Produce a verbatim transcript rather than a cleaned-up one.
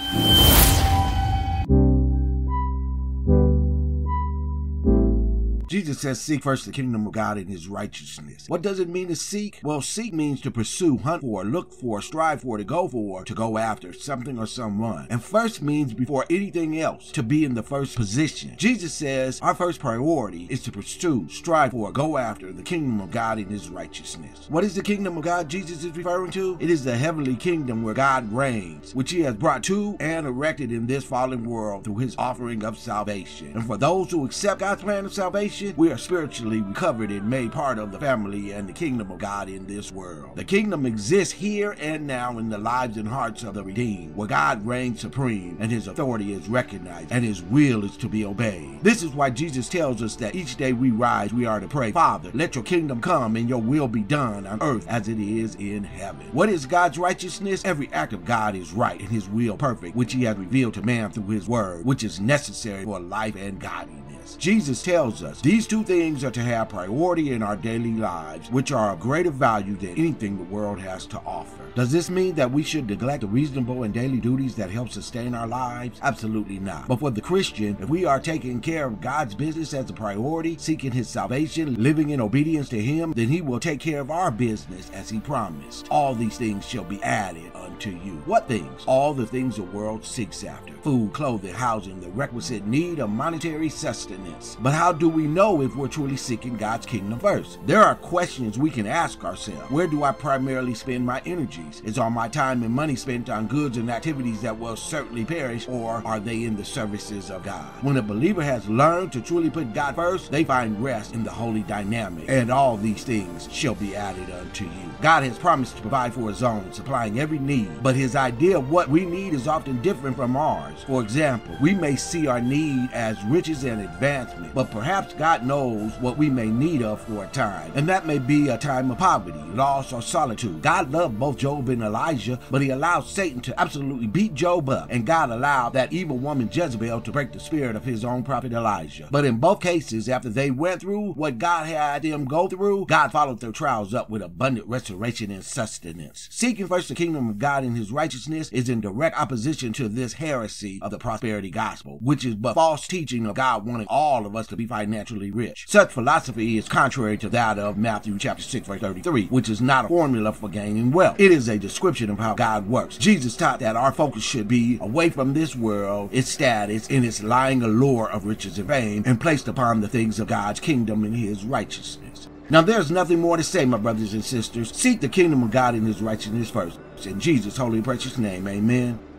Jesus says, seek first the kingdom of God and his righteousness. What does it mean to seek? Well, seek means to pursue, hunt for, look for, strive for, to go for, to go after something or someone. And first means before anything else, to be in the first position. Jesus says our first priority is to pursue, strive for, go after the kingdom of God and his righteousness. What is the kingdom of God Jesus is referring to? It is the heavenly kingdom where God reigns, which he has brought to and erected in this fallen world through his offering of salvation. And for those who accept God's plan of salvation, we are spiritually recovered and made part of the family and the kingdom of God in this world. The kingdom exists here and now in the lives and hearts of the redeemed, where God reigns supreme and his authority is recognized and his will is to be obeyed. This is why Jesus tells us that each day we rise, we are to pray, Father, let your kingdom come and your will be done on earth as it is in heaven. What is God's righteousness? Every act of God is right and his will perfect, which he has revealed to man through his word, which is necessary for life and godliness. Jesus tells us these two things are to have priority in our daily lives, which are of greater value than anything the world has to offer. Does this mean that we should neglect the reasonable and daily duties that help sustain our lives? Absolutely not. But for the Christian, if we are taking care of God's business as a priority, seeking his salvation, living in obedience to him, then he will take care of our business as he promised. All these things shall be added unto you. What things? All the things the world seeks after. Food, clothing, housing, the requisite need of monetary sustenance. But how do we know if we're truly seeking God's kingdom first? There are questions we can ask ourselves. Where do I primarily spend my energies? Is all my time and money spent on goods and activities that will certainly perish, or are they in the services of God? When a believer has learned to truly put God first, they find rest in the holy dynamic, and all these things shall be added unto you. God has promised to provide for his own, supplying every need, but his idea of what we need is often different from ours. For example, we may see our need as riches and advancement, but perhaps God knows what we may need of for a time, and that may be a time of poverty, loss, or solitude. God loved both Job and Elijah, but he allowed Satan to absolutely beat Job up, and God allowed that evil woman Jezebel to break the spirit of his own prophet Elijah. But in both cases, after they went through what God had them go through, God followed their trials up with abundant restoration and sustenance. Seeking first the kingdom of God and his righteousness is in direct opposition to this heresy of the prosperity gospel, which is but false teaching of God wanting all of us to be financially rich. Such philosophy is contrary to that of Matthew chapter six verse thirty-three, which is not a formula for gaining wealth. It is a description of how God works. Jesus taught that our focus should be away from this world, its status, and its lying allure of riches and fame, and placed upon the things of God's kingdom and his righteousness. Now there's nothing more to say, my brothers and sisters. Seek the kingdom of God and his righteousness first. In Jesus' holy and precious name, amen.